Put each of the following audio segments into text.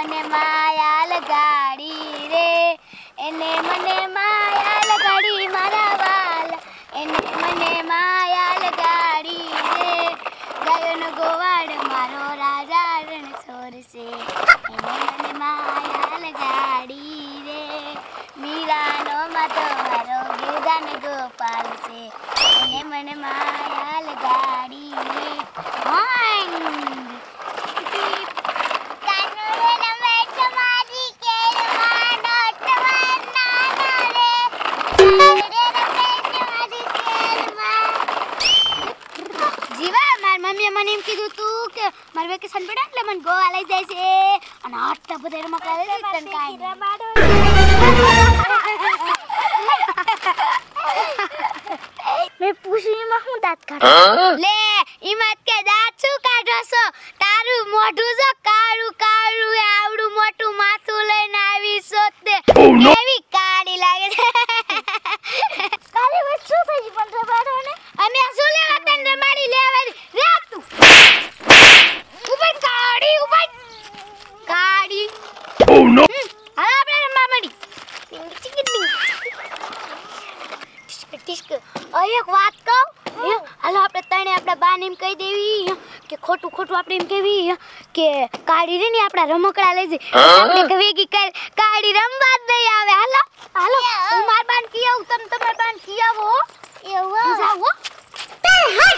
મને માયા લગાડી રે, એને મને માયા લગાડી મારા વાલ, એને મને માયા લગાડી રે, ગાયોનો ગોવાળ મારો રાજા રણછોડ છે, એને મને માયા લગાડી રે, મીરાનો માતો મારો ગીરધાન ગોપાલ છે, એને મને માયા લગાડી રે. મમ્મીએ મને એમ કીધું તું કે મારું વેકેશન પડે એટલે મને ગોવા લઈ જાય છે અને આટલા બધા રમકડા લઈ જાય તને કાઈ મેં પૂછ્યું એમાં હું દાંત કાઢો લે ઈમાં કે દાંત શું કાઢો છો તારું મોઢું જો કાળું કાળું આવડું મોટું માથું લઈને આવી છો તે એવી કાળી લાગે છે કાળી વાત શું થઈ પણ રમાડો ને અમે શું લેવા તને રમાડી લેવાની રે તું ઉપર કાળી ઉપર કાળી ઓ નો હાલ આપણે રમવા મળી ટિસ્ક એક વાત કહું હાલો આપણે તણે આપણા બાને એમ કહી દેવી કે ખોટું ખોટું આપણે એમ કહેવી કે કાળી રે ને આપણા રમકડા લઈ જઈ આપણે કહેવી કે કાળી રમવા જ નહીં આવે હાલો હાલો હું માર બાન કી આવું તમે તમાર બાન કી આવો એવું જાવ તે હટ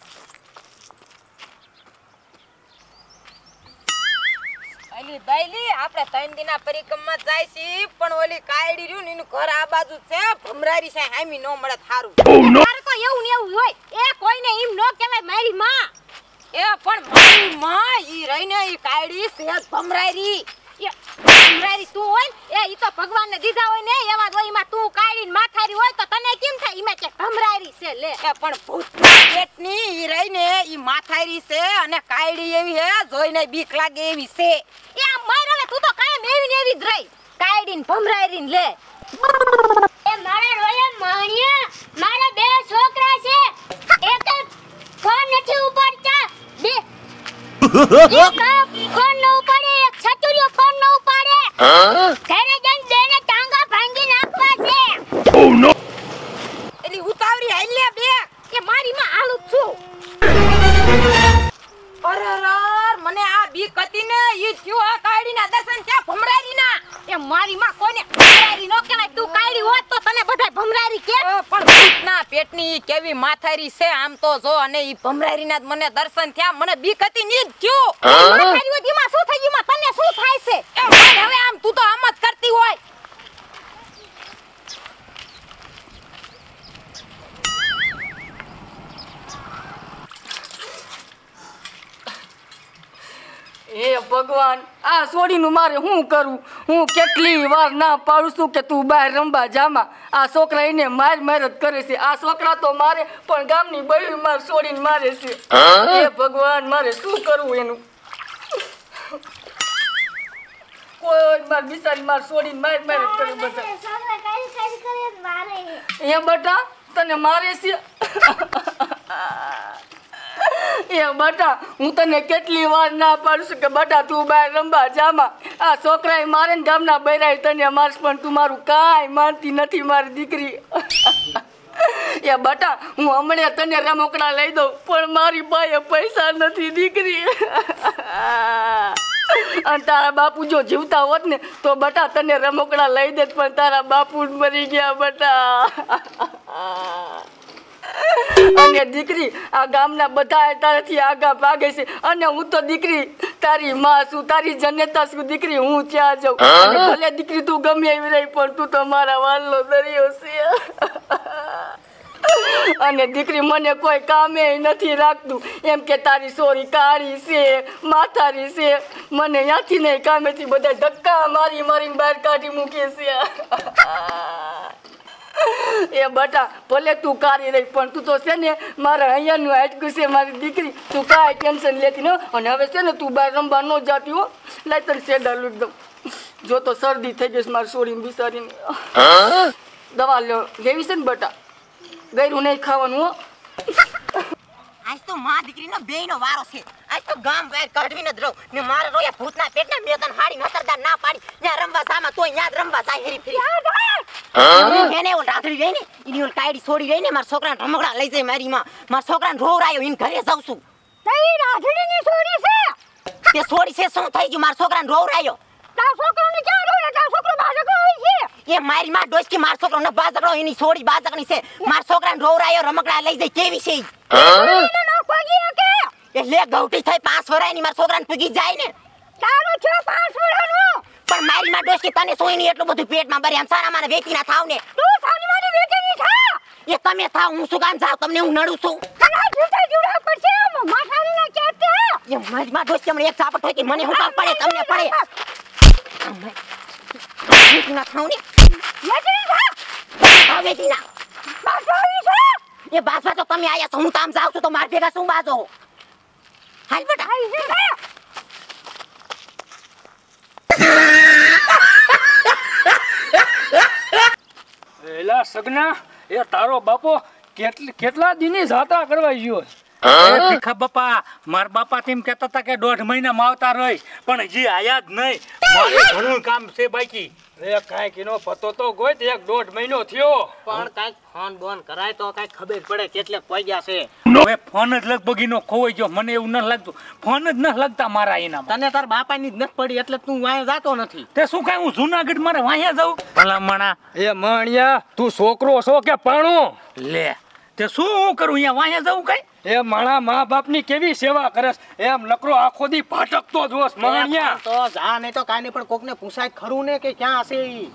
અલી બાઈલી આપણે 3 દિના પરિક્રમમાં જાય છી પણ ઓલી કાયડી રહ્યું ને એનું ઘર આ બાજુ છે ભમરારી છે હામી નો મળે થારું તારે તો એવું ને એવું હોય એ કોઈને એમ નો કહેવાય મારી માં એ પણ મારી માં ઈ રહીને ઈ કાયડી છે ભમરારી એ ભમરારી તું હોય એ ઈ તો ભગવાનને દીધા હોય ને એવા જ હોય એમાં તું કાયડી માથારી હોય તો તને કેમ થાય ઈમાં કે ભમરારી છે લે એ પણ ભૂતના પેટની ઈ રહીને ઈ માથારી છે અને કાયડી એવી હે જોઈને બીક લાગે એવી છે એ માર હવે તું તો કાયમ એવી ને એવી જ રહી કાયડી ને ભમરારી ને લે એ મારા રોયા માણિયા મારા બે છોકરા છે એક ફોન નથી ઉપાડતા બે એક ફોન ન ઉપાડે એક છતુરિયો ફોન ન ઉપાડે ઘરે જઈને બેને ટાંગા ભાંગી નાખવા છે ઓ નો એલી ઉતાવળી હાલ લે બે કે મારી માં આલું છું અરે યાર મને આ બીક હતી ને ઈ થયો આ કાયડીના દર્શન છે ભમરારીના એ મારી માં કોઈને ભમરારી નો કહેવાય તું કાયડી હોત તો તને બધાય ભમરારી કે પણ ભૂતના પેટની કેવી માથારી છે આમ તો જો અને ઈ ભમરારીના જ મને દર્શન થયા મને બીક હતી ની જ થયો માથારી હોય દીમાં શું થઈ ગયું તને શું થાય છે એ માર હવે આમ તું તો આમ જ કરતી હોય હે ભગવાન આ છોડીનું મારે શું કરું હું કેટલી વાર ના પાડું છું કે તું બહાર રમવા જામાં આ છોકરા એને માર જ કરે છે આ છોકરા તો મારે પણ ગામની બૈરી માર છોડીને મારે છે હે ભગવાન મારે શું કરવું એનું કોઈ માર બિચારી માર છોડીને માર જ કરે બધા એ બેટા તને મારે છે એ બટા હું તને કેટલી વાર ના પાડું છું કે બટા તું બહાર રમવા જામાં આ છોકરાએ મારે ને ગામના બૈરાએ તને મારશ પણ તું મારું કાંઈ માનતી નથી મારી દીકરી એ બટા હું હમણાં તને રમકડા લઈ દઉં પણ મારી પાસે પૈસા નથી દીકરી અને તારા બાપુ જો જીવતા હોત ને તો બટા તને રમકડા લઈ દેત પણ તારા બાપુ મરી ગયા બટા અને દીકરી આ ગામના બધા તારાથી આગા ભાગે છે અને હું તો દીકરી તારી માં છું તારી જનેતા છું દીકરી હું ત્યાં જાઉં અને ભલે દીકરી તું ગમે એવી રહી પણ તું તો મારા વાલનો દરિયો છે અને દીકરી મને કોઈ કામે નથી રાખતું એમ કે તારી સોરી કાળી છે માથારી છે મને ત્યાંથી નહીં કામેથી બધા ધક્કા મારી મારીને બહાર કાઢી મૂકે છે એ બટા ભલે તું કારી રહી પણ તું તો છે ને મારા અહીંયાનું હાટકું છે મારી દીકરી તું કાંઈ ટેન્શન લેતી ન અને હવે છે ને તું બહાર રમવા ન જાતી હો લાય તને સેડા લૂટ દઉં જો તો શરદી થઈ ગઈ મારી છોડીને બિચારીને દવા લેવી છે ને બટા ગયરું નહીં ખાવાનું હો આજ તો માં દીકરીનો બેયનો વારો છે. આજ તો ગામ બહાર કાઢવીને જ રહું ને મારે રોયા ભૂતના પેટના મેં તને હાડી નતરદાર ના પાડી ત્યાં રમવા સામા તોય ન્યા જ રમવા જાય હેરી ફરી એને ઓલ રાત્રી રહી ને ઈની ઓલ કાયડી છોડી રહી ને મારા છોકરાને રમકડા લઈ જાય મારી માં મારા છોકરાને રોવરાયો ઈન ઘરે જાઉં છું. તઈ રાધડીની છોરી છે. તે છોડી છે શું થઈ ગયું મારા છોકરાને રોવરાયો. તાર છોકરાને ક્યાં રોવે? તાર છોકરો બાજકો હોય છે. એ મારી માં ડોસકી મારા છોકરો ન બાજકડો એની છોડી બાજકની છે. મારા છોકરાને રોવરાયો રમકડા લઈ જાય કેવી છે ઈ? એને ન પગી કે એટલે ગૌટી થઈ 5 વરાયની મારા છોકરાને પૂગી જાય ને. તારો છો 5 વર્ષનો. પણ મારી માં ડોસકી તને સોઈ ની એટલું બધું પેટમાં ભરી આમ સારા માને વેચી ના થાવ ને. તું સાની માની વેચેની થા. એ તમે થાવ હું શું કામ જાવ તમને હું નડું છું. કના જૂતા જુડા પડશે માથાની ના કેતે. એ મારી માં ડોસકી મને એક સાપટ હોય કે મને હું કામ પડે તમને પડે. વેચી ના થાવ ને. વેચેની થા. થાવ વેચી ના. બાસોઈ છે. એ બાસવા તો તમે આયા છો હું કામ જાવ છું તો માર ભેગા શું બાજો. હાલ બેટા. આઈ છે કે એલા સગના એ તારો બાપો કેટલા દિની જાત્રા કરવા ગયો? ભીખા બાપા મારા બાપા તેમ કહેતા હતા કે 1.5 મહિનામાં આવતા રહી પણ હજી આયા જ નહીં. મારે ઘણું કામ છે બાકી. રે કાંઈક એનો પતો તો ગોઈ 1.5 મહિનો થયો પણ કાંઈક ફોન બોન કરાય તો કાંઈક ખબર પડે કેટલે પગ્યા છે. હવે ફોન જ લગભગ એનો ખોવાઈ ગયો. મને એવું ન લાગતું. ફોન જ ન લાગતા મારા એનામાં. તને તાર બાપાની જ નથી પડી એટલે તું વાંહે જાતો નથી. તે શું કાંઈ હું જુનાગઢ મારે વાંહે જાઉં? ભલામણા એ માણિયા તું છોકરો છો કે પાણો? લે તે શું હું કરું અહીંયા વાંહે જાઉં કઈ? એ માણા મા બાપની કેવી સેવા કરસ એમ નકરો આખો દી ભાટકતો જોસ માણિયા. તો જા નહીં તો કાંઈ નહીં પણ કોકને પૂછાય ખરું ને કે ક્યાં હશે ઈ.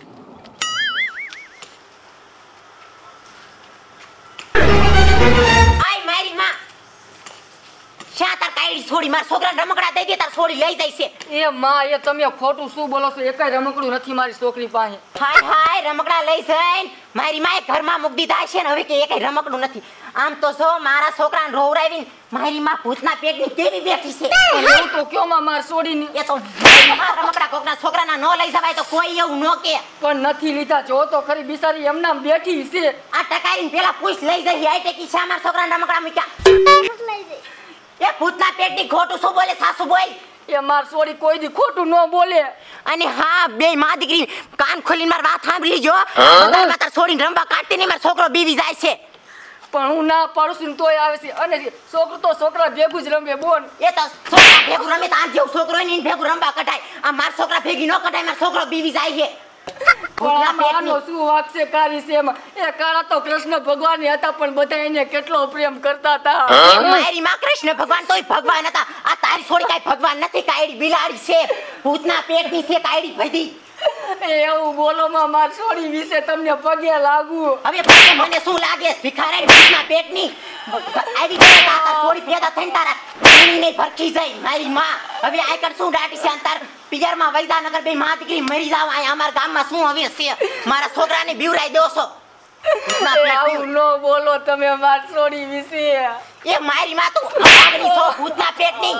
આય મારી માં શા તાર કાયડી છોડી મારા છોકરાને રમકડા દઈ દે તાર છોડી લઈ જાય છે. એ માં એ તમે ખોટું શું બોલો છો? એકાય રમકડું નથી મારી છોકરી પાસે. હાય હાય રમકડા લઈ જઈને મારી માએ ઘરમાં મૂકી દીધા છે ને હવે કે એકાઈ રમકડું નથી. આમ તો જો મારા છોકરાને રોવરાવીને મારી માં ભૂતના પેટની કેવી બેઠી છે. એવું તો કયો માં માર છોડીની. એ તો રમકડા કોકના છોકરાના નો લઈ જવાય તો કોઈ એવું નો કે. પણ નથી લીધા. જો તો ખરી બિચારી એમનામ બેઠી છે. આ ટકારીને પેલા પૂછ લઈ જઈ આઈ ટેકી શા મારા છોકરાના રમકડા મૂક્યા. લઈ જઈ. એ ભૂતના પેટની ખોટું શું બોલે સાસુ બોલ. એ માર છોડી કોઈ દી ખોટું ન બોલે. અને હા બે માં દીકરી કાન ખોલીને મારી વાત સાંભળી જો. બજારમાં તાર છોડીને રમવા કાઢતી નહીં મારો છોકરો બીવી જાય છે. પણ હું ના પાડું છું ને તોય આવે છે. અને છોકરો તો છોકરા ભેગું જ રમે બોન. એ તો છોકરા ભેગું રમે તો આ જેવું છોકરો હોય ને એને ભેગું રમવા કઢાય. આ મારા છોકરા ભેગી ન કઢાય મારો છોકરો બીવી જાય છે. પણ આમાં આનો શું વાંક છે કારી છે એમાં? એ કાળા તો કૃષ્ણ ભગવાન હતા પણ બધા એને કેટલો પ્રેમ કરતા હતા. મારી માં કૃષ્ણ ભગવાન તોય ભગવાન હતા. આ તારી છોડી કાઈ ભગવાન નથી. કાયડી બિલાડી છે. ભૂતના પેટની છે કાયડી ભધી. એવું બોલો માં માર છોડી વિશે તમને પગે લાગુ. હવે પછી મને શું લાગે ભિખારાઈ ભૂતના પેટની આવી ગયા તાર છોડી ભેગા થઈને તારા ઘણીને ભરખી જાય મારી માં. હવે આ કર શું ડાટી છે અંતર પિયરમાં વૈદાનગર બે માં દીકરી મરી જાવ. આ અમારા ગામમાં શું હવે છે? મારા છોકરાને બીવરાઈ દો છો. ભૂતના પેટની. આવું ન બોલો તમે માર છોડી વિશે. એ મારી માં તું આગળી છો ભૂતના પેટની.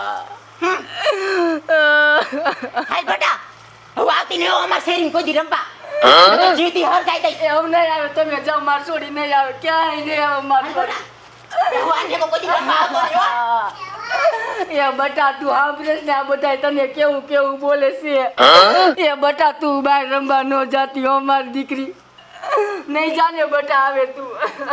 હાલ બેટા હવે આવતી નહીં અમાર શેરીમાં કોઈ દી રમવા. જીતી હર જાય દઈ. એમ નહીં આવે. તમે જાઓ માર છોડી નહીં આવે. ક્યાંય નહીં આવે માર છોડી. હું આને કોઈ દી રમવા આવતો નહીં હો. એ બટા તું સાંભળે ને આ બધા તને કેવું કેવું બોલે છે. એ બટા તું બહાર રમવા ન જાતી હો મારી દીકરી. નહીં જાને બટા આવે તું.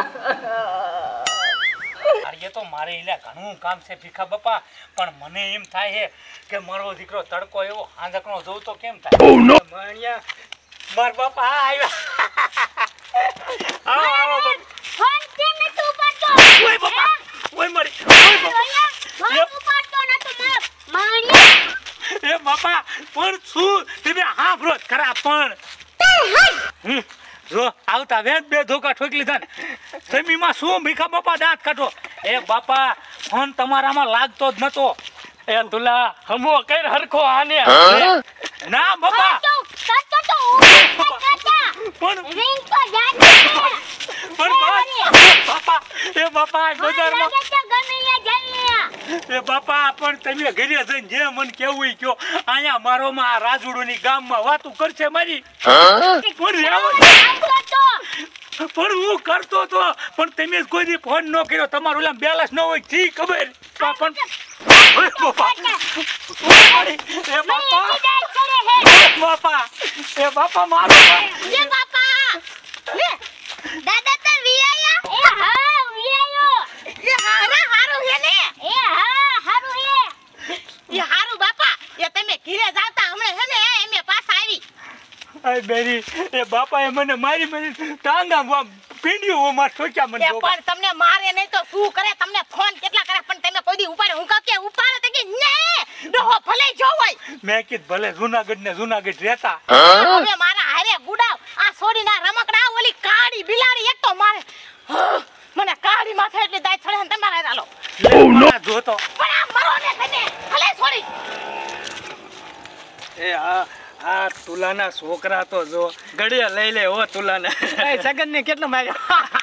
અરે તો મારે એટલે ઘણું કામ છે ભીખા બાપા પણ મને એમ થાય છે કે મારો દીકરો તડકો એવો હાંજકનો જોઉં તો કેમ થાય? માણિયા માર બાપા આવ્યા. આવો આવો બાપા. ફોન કેમ નતું ઉપાડતો? ઓય બાપા ઓય મારી ઓય બાપા. ફોન ઉપાડતો નતો માણિયા. એ બાપા પણ શું તમે હાંભળો જ ખરા પણ જો આવતા વેદ બે ધોકા ઠોકી લીધા ને જમીમાં શું ભીખા બાપા દાંત કાઢો. એ બાપા ફોન તમારામાં લાગતો જ નતો. એ તુલા હમો કઈ હરખો આને. ના બાપા તો ઉપાડતા. પણ રિંગ તો જાતી છે. પણ બાપા એ બાપા બજારમાં લાગે છે ગમે જલ્યા. એ બાપા પણ તમે ઘરે જઈને જે મન કેવું ઈ કયો. અહીંયા મારો માં આ રાજુડોની ગામમાં વાતું કરશે મારી. પણ રહેવા આવતો તો પણ હું કરતો તો પણ તમે જ કોઈ દી ફોન ન કર્યો તમારું ઓલા બેલેન્સ ન હોય જી ખબર પણ ઓય બાપા એ બાપા બાપા એ બાપા મારો એ બાપા લે દાદા તર વિયાયા એ હા વિયાયો એ હારું હે ને એ હા હારું હે એ હારું બાપા એ તમે ઘીરે જાતા હમણે હે ને એમે પાછા આવી આય બેરી એ બાપાએ મને મારી ટાંગા પીંડ્યું માં ઠોક્યા મને એ પણ તમને મારે નહીં તો શું કરે તમને ફોન કેટલા કરે પણ તમે કોઈ દી ઉપાડે હું કહું કે ઉપાડો તો કે ને ડોહો ભલે જો હોય મેં કીધું ભલે જુનાગઢ રહેતા હવે મારા હારે ગુડાવ આ છોડીના રમકડા ઓલી કાળી બિલાડી એક તો મારે મને કાળી માથે એટલી દાઈ છડે ને તમારે હાલો જોતો પણ આ મરો ને તમે ભલે છોડી એ આ તુલાના છોકરા તો જો ઘડિયા લઈ લે હો તુલાના સગન ને કેટલો માર્યો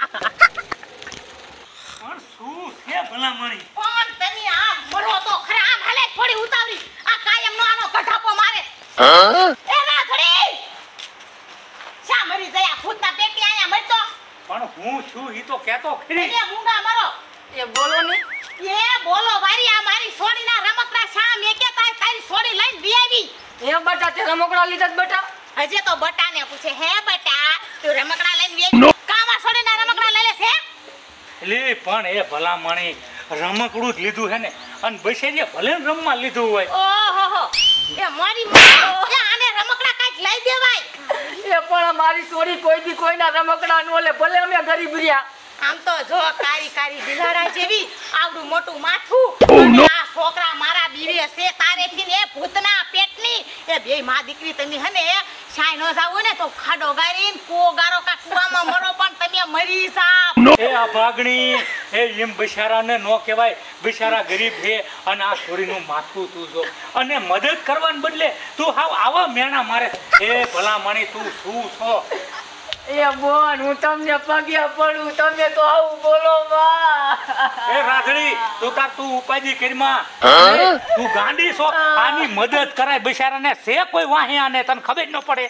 પણ શું છે ભલામણી પણ તમે આ મરો તો ખરા આમ ભલે છોડી ઉતાવરી આ કાયમ નો આનો કઢાપો મારે એ રાખડી શા મરી જયા ભૂતના પેટી આયા મરતો પણ હું છું ઈ તો કેતો ખરી એ મૂંગા મરો એ બોલો ને એ બોલો વારી આ મારી છોડીના રમકડા શા મેકે તારી છોડી લઈને બી આવી એ બટા તે રમકડા લીધા જ બટા હજે તો બટાને પૂછે હે બટા તું રમકડા લઈને બી કામાં છોડીના રમકડા લઈ લેશે લે પણ એ ભલામણી રમકડું જ લીધું હે ને અને બસેરીએ ભલે ને રમવા લીધું હોય ઓહો એ મારી માં એ આને રમકડા કાંઈક લઈ દેવાય એ પણ મારી છોડી કોઈ દી કોઈના રમકડા નો લે ભલે અમે ગરીબ રહ્યા આમ તો જો કારી બિલાડા જેવી આવડું મોટું માથું અને આ છોકરા મારા બીવે છે તારેથી ને એ ભૂતના પેટની એ બેય માં દીકરી તમે હને છાય ન જાવ ને તો ખાડો ગારીને કોગારો કા કુવામાં મરો પણ તમે મરી જાવ એ આ ભાગણી એ એમ બિચારાને નો કહેવાય બિચારા ગરીબ છે અને આ છોરીનું માથું તું જો અને મદદ કરવાને બદલે તું હાવ આવા મેણા મારે એ ભલામણી તું શું છો એ બોન હું તમને પગે પડું તમે તો આવું બોલો માં એ રાધડી તું ઉપાધિ કરીમાં તું ગાંડી છો આની મદદ કરાય બિચારાને છે કોઈ વાહી આને તને ખબર ન પડે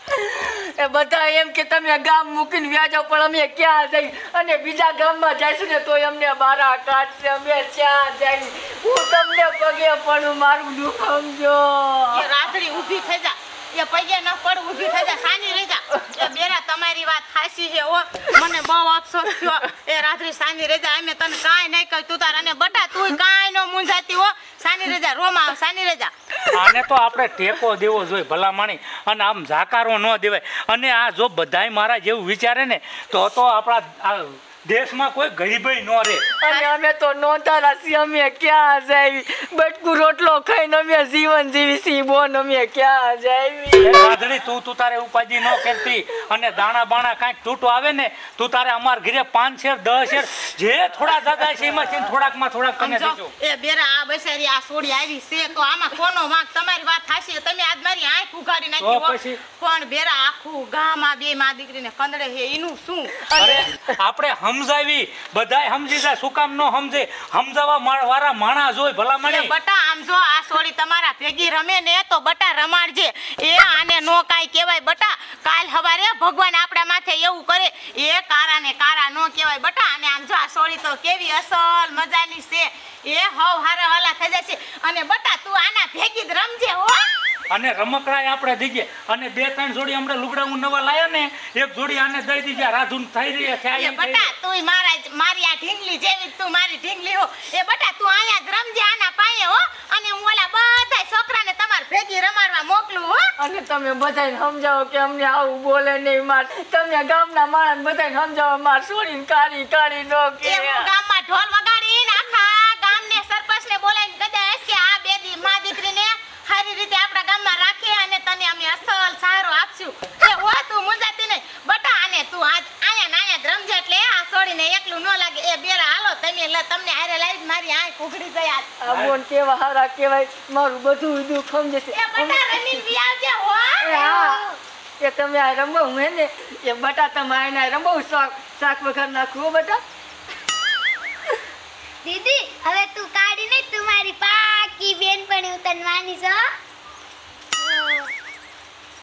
એ બધા એમ કે તમે ગામ મૂકીને વ્યાજો પણ અમે ક્યાં જઈ અને બીજા ગામમાં જઈશું ને તો અમને બારા કાઢશે અમે ક્યાં જઈ હું તમને પગે પડું મારું દુઃખ સમજો એ રાત્રી ઊભી થઈ જા એ પગે ન પડ ઊભી થઈ જા સાની રહી જા એ બેરા તમારી વાત હાસી છે હો મને બહુ અફસોસ થયો એ રાત્રી સાની રહી જા અમે તને કાઈ નહીં કહ્યું તું તાર અને બટા તું કાઈ ન મૂંઝાતી હો સાની રહી જા રોમાં સાની રહી જા આને તો આપણે ટેકો દેવો જોઈએ ભલામણી અને આમ ઝાકારો ન દેવાય અને આ જો બધાય મારા જેવું વિચારે ને તો આપણા દેશમાં કોઈ ગરીબાઈ ન રહે અને અમે તો નોંધારા છીએ અમે ક્યાં જાવી બટકું રોટલો ખાઈને અમે જીવન જીવી છીએ બોન અમે ક્યાં જાવી રાધડી તું તારે ઉપાધિ ન કરતી અને દાણા બાણા કાંઈક તૂટો આવે ને તું તારે અમાર ઘરે 5 શેર 10 શેર જે થોડા દાદા છે એમાં થોડાકમાં થોડાક તને દેજો એ બેરા આ બસારી આ સોડી આવી છે તો આમાં કોનો વાંક તમારી વાત થાશે તમે આજ મારી આંખ ઉઘાડી નાખી હો પણ બેરા આખું ગામમાં બે માં દીકરીને કંદડે હે એનું શું અરે આપણે સમજાવી બધાય સમજી જાય શું કામ નો સમજે સમજાવવા વાળા માણસ હોય ભલામણી બટા આમ જો આ સોડી તમારા ભેગી રમે ને તો બટા રમાડજે એ આને નો કાઈ કહેવાય બટા કાલ હવારે ભગવાન આપણા માથે એવું કરે એ કારાને કારા નો કહેવાય બટા અને આમ જો આ સોડી તો કેવી અસલ મજાની છે એ હવ હારા હલા થઈ જશે અને બટા તું આના ભેગી જ રમજે હો અને રમકડા આપણે દીજે અને 2-3 જોડી આપણે લુગડા નવા લાયા ને એક જોડી આને દઈ દીજે રાધુન થઈ રહી છે એ બટા તું મારી આ ઢીંગલી જેવી તું મારી ઢીંગલી હો એ બટા તું આયા જ રમજે આના પાયે હો અને હું ઓલા બધા છોકરાને તમાર ભેગી રમાડવા મોકલું હો અને તમે બધાને સમજાવો કે અમને આવું બોલે નહીં માર તમે ગામના માણસ બધાને સમજાવો માર છોડીને કાળી નો કે એ હું ગામમાં ઢોલ વગાડીને આખા ગામને સરપંચને બોલાવીને કદાચ કે આ બે માં દીકરીને સારી રીતે આપણા ગામમાં રાખીએ અને તને અમે અસલ સારો આપશું એ હો તું મુંજાતી નહીં બટા અને તું આજ આયા જ રમજે એટલે આ છોડીને એકલું ન લાગે એ બેરા હાલો તમને હારે લાવી મારી આંખ ઉઘડી જાય આ બોન કેવા હારા કેવાય મારું બધું દુઃખ સમજે છે એ બટા રમીન બી આવજે હો હા એ તમે આ રમવો હે ને એ બટા તમે આને રમવો શાક વઘાર નાખવો બટા દીદી હવે તું કાઢી નહીં તું મારી પાકી બેનપણી હું તને માની છો